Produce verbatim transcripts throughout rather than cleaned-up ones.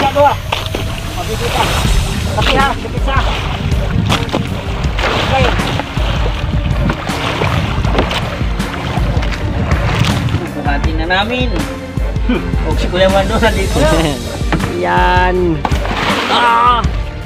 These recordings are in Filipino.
dua. Mabibitan. Tapi ha, dikit sa. Okay. Bukatin na namin. Huwag si Kuya Wando na dito. Yan. Ah!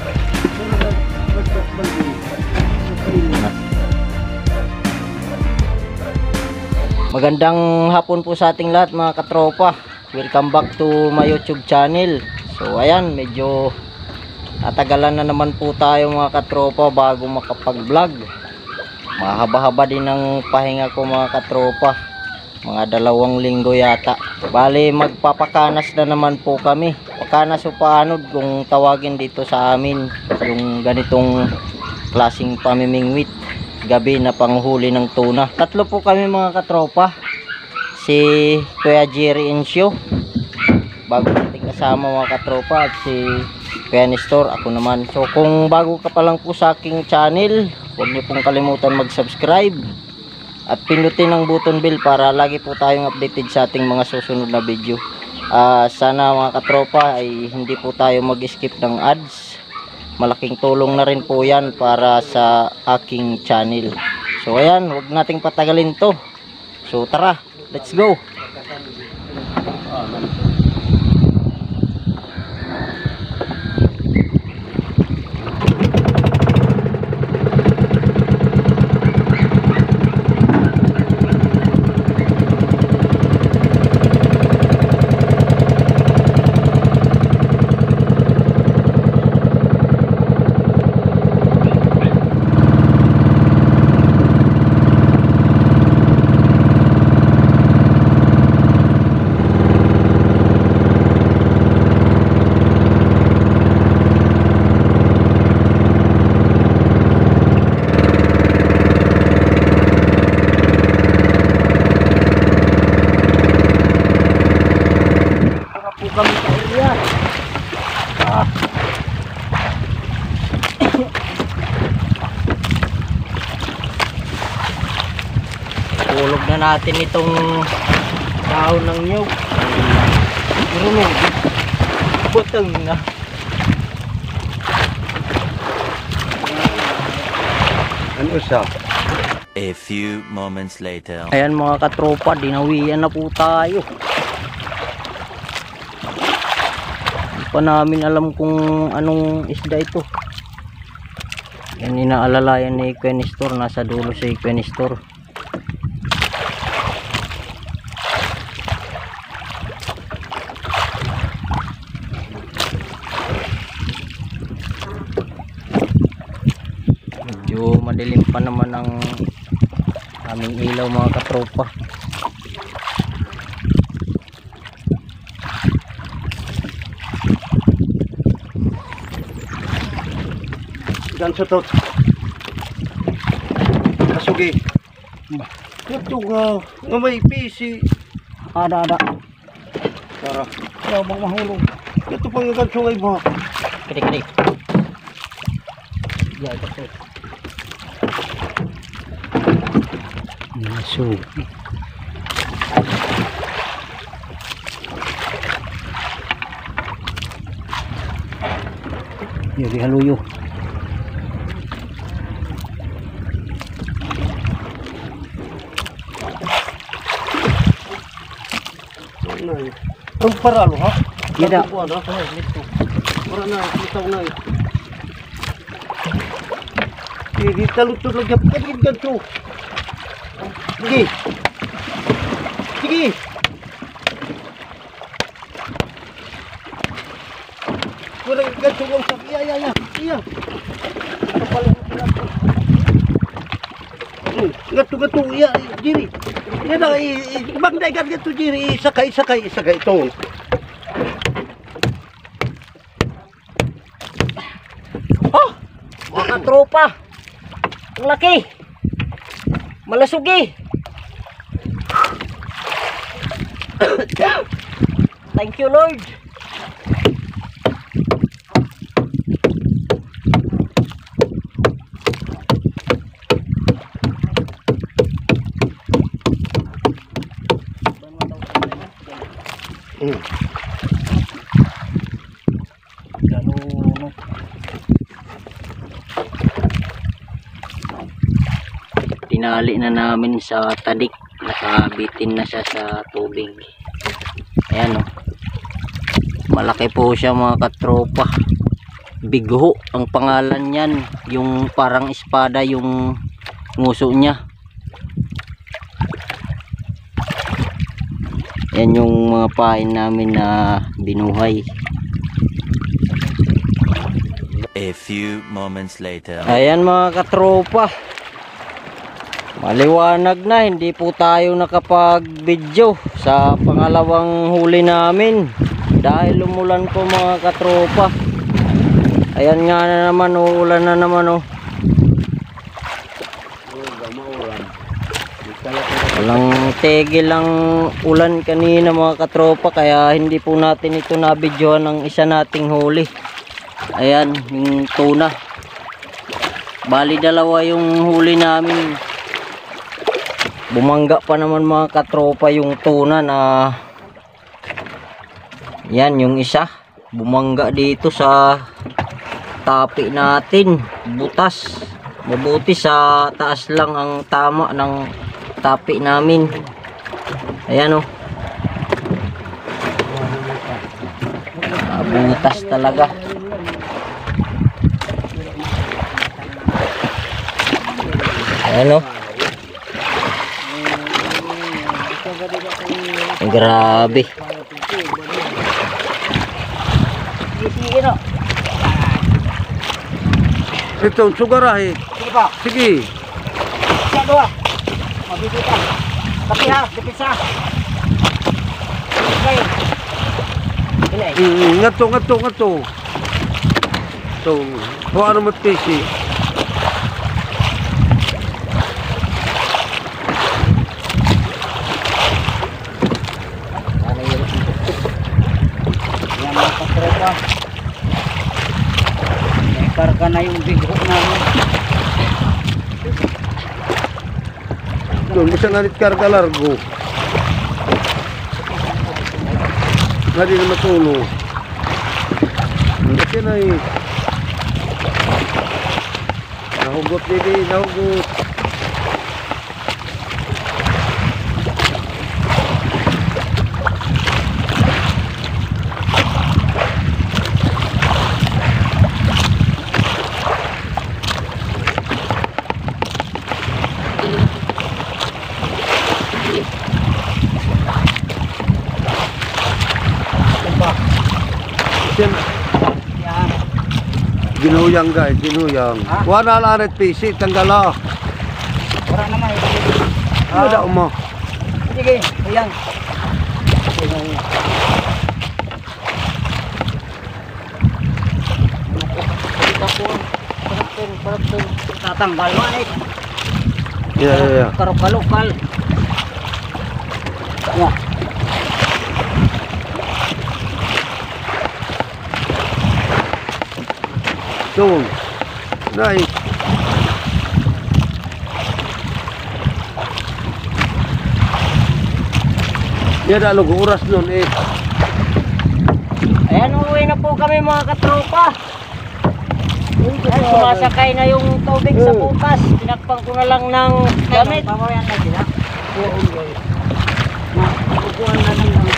Magandang hapon po sa ating lahat mga katropa. Welcome back to my YouTube channel. So ayan, medyo natagalan na naman po tayo mga katropa bago makapag-vlog. Mahaba-haba din ang pahinga ko mga katropa. Mga dalawang linggo yata. Bale magpapakanas na naman po kami. Pakanas o paanod kung tawagin dito sa amin. Yung ganitong klaseng pamimingwit. Gabi na panghuli ng tuna. Tatlo po kami mga katropa. Si Kuya Jerry Insyo, bago nating kasama mga katropa, at si Kuya Nestor, ako naman. So kung bago ka pa lang po sa aking channel, huwag niyo pong kalimutan mag-subscribe at pindutin ang button bell para lagi po tayong updated sa ating mga susunod na video. uh, Sana mga katropa ay hindi po tayo mag-skip ng ads. Malaking tulong na rin po yan para sa aking channel. So ayan, huwag nating patagalin to. So tara, let's go. Kami sa area. Ah. Tulog na natin itong dahon ng nyug. Marunong. Butang na. Ano siya? A few moments later. Ayan mga katropa, dinawian na po tayo. Pa namin alam kung anong isda ito. Yan, inaalalayan ni Kuya Nestor. Nasa dulo si Kuya Nestor. Medyo madilim pa naman ang aming ilaw mga katropa. Ganso tot. Kasugi. Ito nga, nga may pisi. Ada ada. Tara. Kaya bang mahulog. Ito pang ganso ngay ba? Kede kede. Ya ito po. Masuk. Jadi haluyo. Ang paralo ha? Tidak. Para na, itaw na. Hindi talutod lagi pa din ganito. Sige. Sige. Walang ganito ang sabi. Iya, iya, iya. Iya. Kapalit mo sila. Gato-gato. Iya, diri. Yan na, magdaigan gato diri. Isakay, isakay, isakay. Ito. Oh! Mga tropa. Ang laki. Malasugi. Thank you, Lord. tinali na namin sa tadik. Nakabitin na siya sa tubig. Ayan oh. Malaki po siya mga katropa. Bigho ang pangalan niyan. Yung parang espada yung nguso niya. Yan yung mga pain namin na binuhay. A few moments later. Ayan mga katropa. Maliwanag na, hindi po tayo nakapag-video sa pangalawang huli namin. Dahil umulan po mga katropa. Ayan nga na naman, uulan na naman oh. Walang tigil ang ulan kanina mga katropa, kaya hindi po natin ito na-videoan ng isa nating huli. Ayan, yung tuna. Bali dalawa yung huli namin. Bumangga pa naman mga katropa yung tuna na yan, yung isa bumangga dito sa tapi natin. Butas. Mabuti sa taas lang ang tama ng tapi namin. Ayan oh. Butas talaga. Ayan oh. Grabe. Ito, sugarahe. Sige pa. Sige. Siya doa. Mabibitan. Tapi ha, dipisa. Okay. Ini. Mm, ngato, ngato, ngato. So, kung ano matpisi. Yan mga katropa. Karga na yung big hook namin. Doon, bisa nga nit karga largo. Nga di na matulo. Kasi na eh. Nahugot dili, nahugot. Yan. Yan. Ginuyang guys, ginuyang. Ha? Wala laret pisi, tanggala. Orang naman. Ano daw mo? Sige, ayan. Tatanggal mo eh. Yeah, yeah, yeah. Karukal-ukal. Ya. Doon. Nice. Yan na, lugo oras nun eh. Ayan, uuwi na po kami mga katropa. Ayan, sumasakay na yung tubig sa butas. Pinakpang ko na lang ng gamit. Pamoyan na sila. Oo, guys. Nakukuhan na lang ng...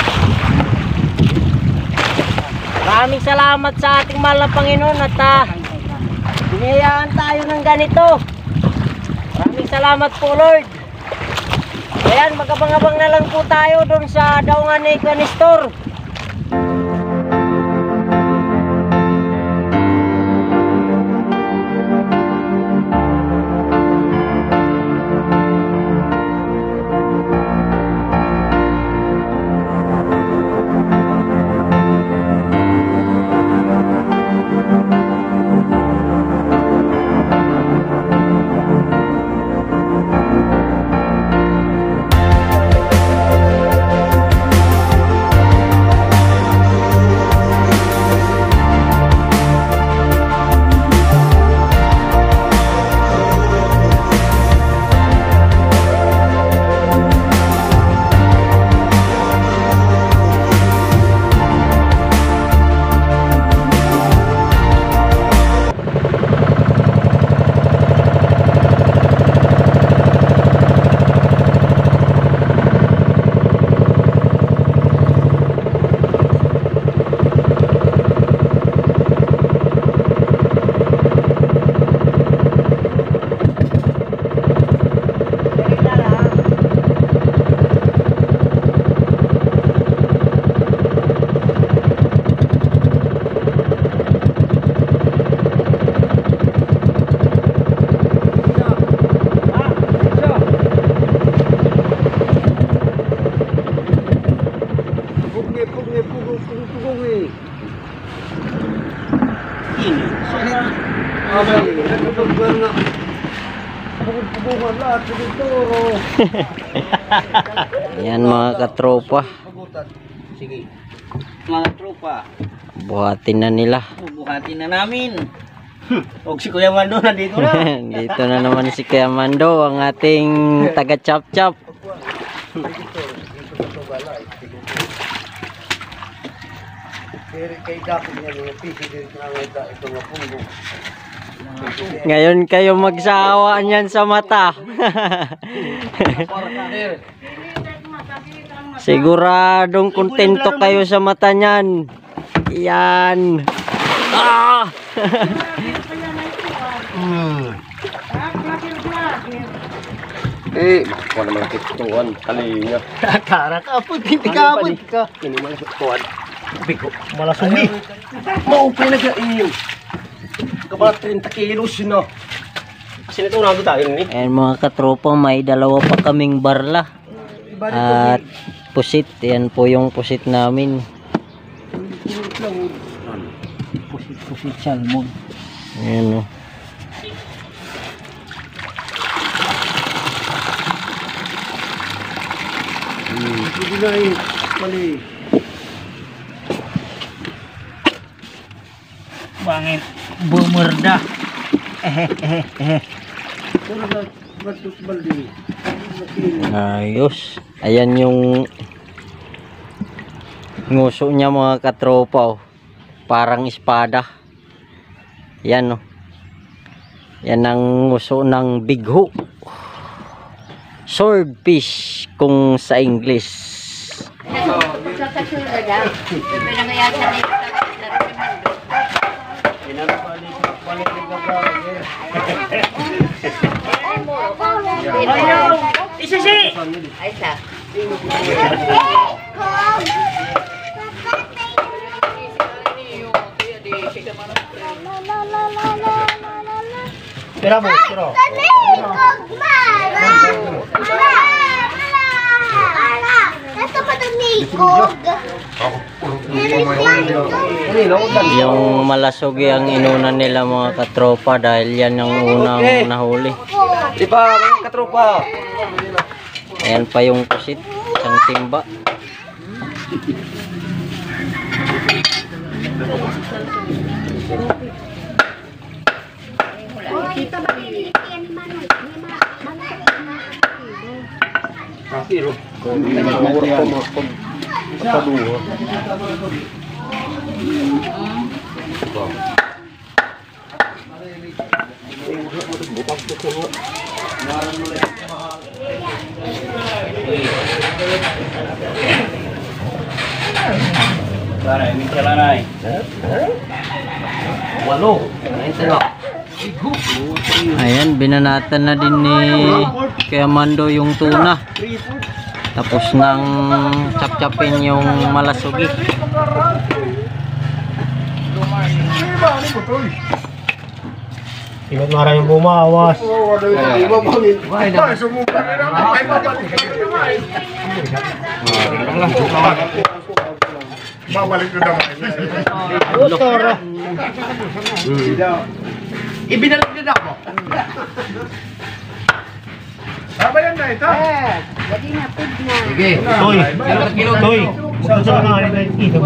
Maraming salamat sa ating mahal na Panginoon at uh, biniyayaan tayo ng ganito. Maraming salamat po Lord. Ayan, magabang-abang na lang po tayo doon sa daungan ni Canistor. Nagdugdugan nga. Bukod-bukod lahat sa dito. Ayan mga katropa. Sige. Mga tropa, Buhatin na nila. bubuhatin na namin. Huwag si Kuya Mando na dito na. Dito na naman si Kuya Mando, ang ating taga chop chop. Pero kay dapat nga mga pisi din na nga ito nga punggo. Ngayon kayo magsawa niyan sa mata. Siguradong kontento kayo sa mata niyan. Yan. Ah! Eh, makuha naman ang kituan. Kalinga. Kara ka po, hindi ka po. Ini malas kituan. Bigo. Malasumi. Maupay na gain. Kabalat thirty kilos yun, no? Kasi nito unago tayo ni. Ayan mga katropa, may dalawa pa kaming barla. At pusit. Yan po yung pusit namin. Pusit-pusit salmon. Ayan o. Hindi na eh. Mali. Bangit. Bumerda. Pero na, batus baldi. Ayos. Ayan yung nguso niya mga katropa. Oh. Parang espada. Yan o. Yan ang nguso ng big hook. Swordfish kung sa English. Isisi! Tira mo, tira. Yung malasugi ang inuna nila mga katropa dahil yan ang unang nahuli. Di ba, mga katropa? Ayan pa yung pusit, isang timba. Pero, mura ko mo pag paduha. Para, ini jalanay. Walo. Naintin ako. Ayan, binanatan na din ni Kuya Mando yung tuna. Tapos nang chap-chapin yung malasugi. Ingat maraming bumawas. Babalik ko naman. Ibinalik din ako. Sabayan na ito. Sige. Toy. Toy. Saan sa mga alin na ito?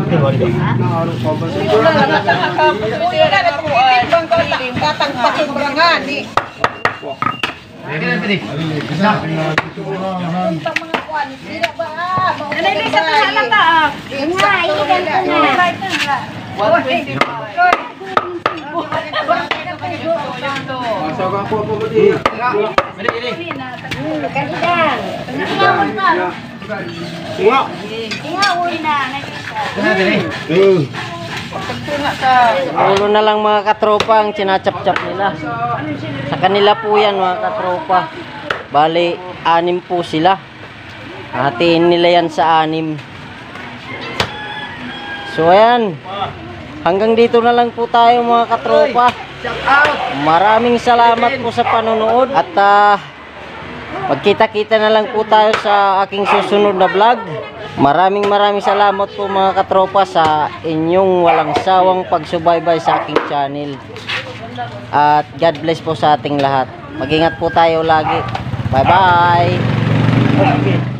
Ulo na lang mga katropa ang sinachap-chap nila. Sa kanila po yan mga katropa. Bali, anim po sila. Hatiin nila yan sa anim. So ayan. Hanggang dito na lang po tayo mga katropa. Maraming salamat po sa panonood. At uh, magkita-kita na lang po tayo sa aking susunod na vlog. Maraming maraming salamat po mga katropa sa inyong walang sawang pagsubaybay sa aking channel. At God bless po sa ating lahat. Mag-ingat po tayo lagi. Bye bye. Okay.